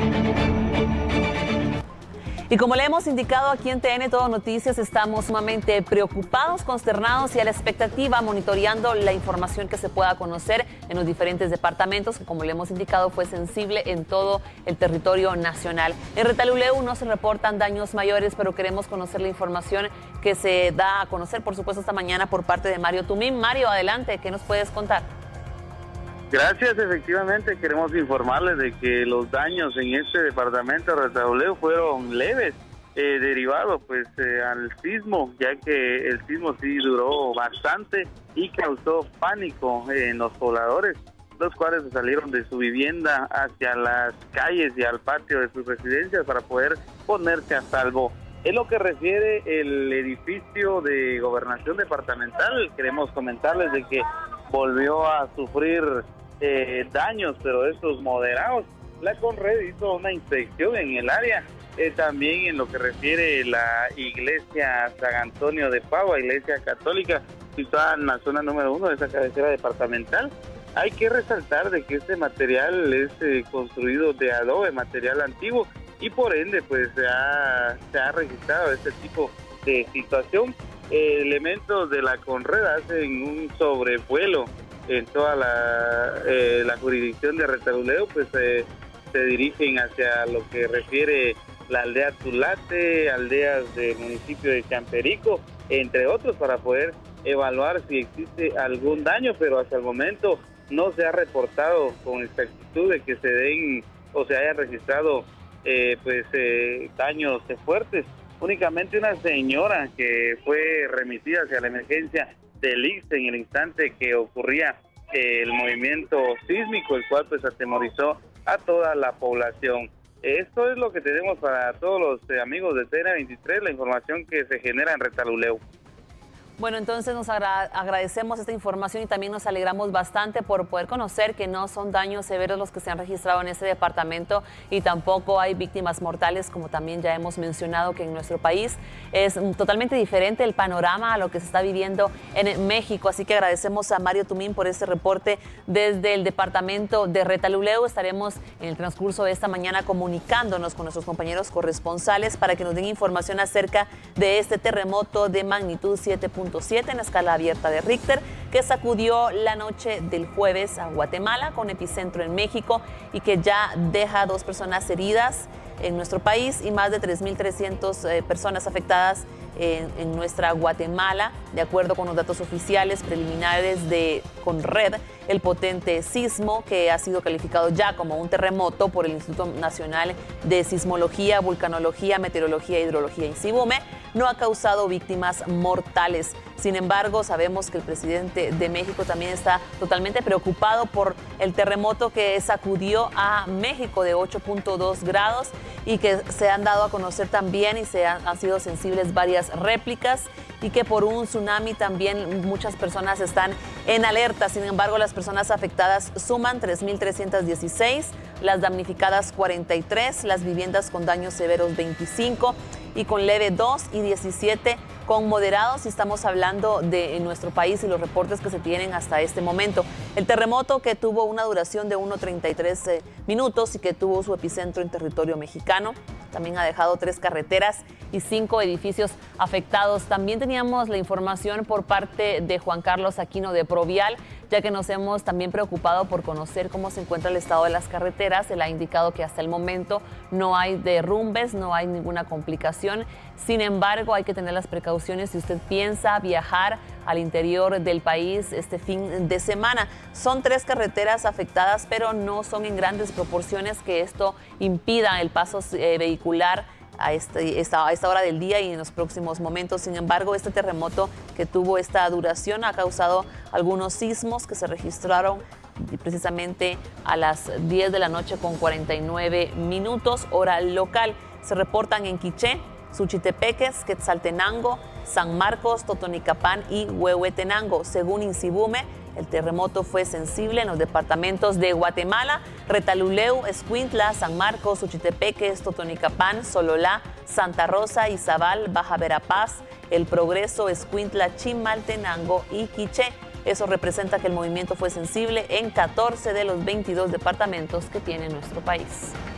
Y como le hemos indicado aquí en TN Todo Noticias, estamos sumamente preocupados, consternados y a la expectativa, monitoreando la información que se pueda conocer en los diferentes departamentos, que como le hemos indicado fue sensible en todo el territorio nacional. En Retalhuleu no se reportan daños mayores, pero queremos conocer la información que se da a conocer, por supuesto, esta mañana por parte de Mario Tumín. Mario, adelante, ¿qué nos puedes contar? Gracias, efectivamente queremos informarles de que los daños en este departamento de Retalhuleu fueron leves, derivados al sismo, ya que el sismo sí duró bastante y causó pánico en los pobladores, los cuales salieron de su vivienda hacia las calles y al patio de sus residencias para poder ponerse a salvo. En lo que refiere el edificio de gobernación departamental, queremos comentarles de que volvió a sufrir daños, pero estos moderados. La Conred hizo una inspección en el área, también en lo que refiere la iglesia San Antonio de Padua, iglesia católica, situada en la zona número 1 de esa cabecera departamental. Hay que resaltar de que este material es construido de adobe, material antiguo, y por ende se ha registrado este tipo de situación. Elementos de la Conred hacen un sobrevuelo en toda la jurisdicción de Retalhuleu, se dirigen hacia lo que refiere la aldea Tulate, aldeas del municipio de Champerico, entre otros, para poder evaluar si existe algún daño, pero hasta el momento no se ha reportado con exactitud de que se den o se haya registrado daños fuertes. Únicamente una señora que fue remitida hacia la emergencia del ICSE en el instante que ocurría el movimiento sísmico, el cual atemorizó a toda la población. Esto es lo que tenemos para todos los amigos de TN23, la información que se genera en Retalhuleu. Bueno, entonces nos agradecemos esta información y también nos alegramos bastante por poder conocer que no son daños severos los que se han registrado en este departamento y tampoco hay víctimas mortales, como también ya hemos mencionado que en nuestro país es totalmente diferente el panorama a lo que se está viviendo en México. Así que agradecemos a Mario Tumín por este reporte desde el departamento de Retalhuleu. Estaremos en el transcurso de esta mañana comunicándonos con nuestros compañeros corresponsales para que nos den información acerca de este terremoto de magnitud 7.7 en la escala abierta de Richter, que sacudió la noche del jueves a Guatemala con epicentro en México y que ya deja 2 personas heridas en nuestro país y más de 3.300 personas afectadas en nuestra Guatemala. De acuerdo con los datos oficiales preliminares de Conred, el potente sismo, que ha sido calificado ya como un terremoto por el Instituto Nacional de Sismología, Vulcanología, Meteorología e Hidrología, INSIBUME, no ha causado víctimas mortales. Sin embargo, sabemos que el presidente de México también está totalmente preocupado por el terremoto que sacudió a México de 8.2 grados y que se han dado a conocer también y han sido sensibles varias réplicas y que por un tsunami también muchas personas están en alerta. Sin embargo, las personas afectadas suman 3.316, las damnificadas 43, las viviendas con daños severos 25 y con leve 2 y 17 con moderados, y estamos hablando de nuestro país y los reportes que se tienen hasta este momento. El terremoto, que tuvo una duración de 1.33 minutos y que tuvo su epicentro en territorio mexicano, también ha dejado 3 carreteras y 5 edificios afectados. También teníamos la información por parte de Juan Carlos Aquino de Provial, ya que nos hemos también preocupado por conocer cómo se encuentra el estado de las carreteras. Él ha indicado que hasta el momento no hay derrumbes, no hay ninguna complicación. Sin embargo, hay que tener las precauciones si usted piensa viajar al interior del país este fin de semana. Son 3 carreteras afectadas, pero no son en grandes proporciones que esto impida el paso vehicular a esta hora del día y en los próximos momentos. Sin embargo, este terremoto que tuvo esta duración ha causado algunos sismos que se registraron precisamente a las 10 de la noche con 49 minutos, hora local. Se reportan en Quiché, Suchitepeques, Quetzaltenango, San Marcos, Totonicapán y Huehuetenango. Según INSIBUME, el terremoto fue sensible en los departamentos de Guatemala, Retalhuleu, Escuintla, San Marcos, Suchitepeques, Totonicapán, Sololá, Santa Rosa, Izabal, Baja Verapaz, El Progreso, Escuintla, Chimaltenango y Quiché. Eso representa que el movimiento fue sensible en 14 de los 22 departamentos que tiene nuestro país.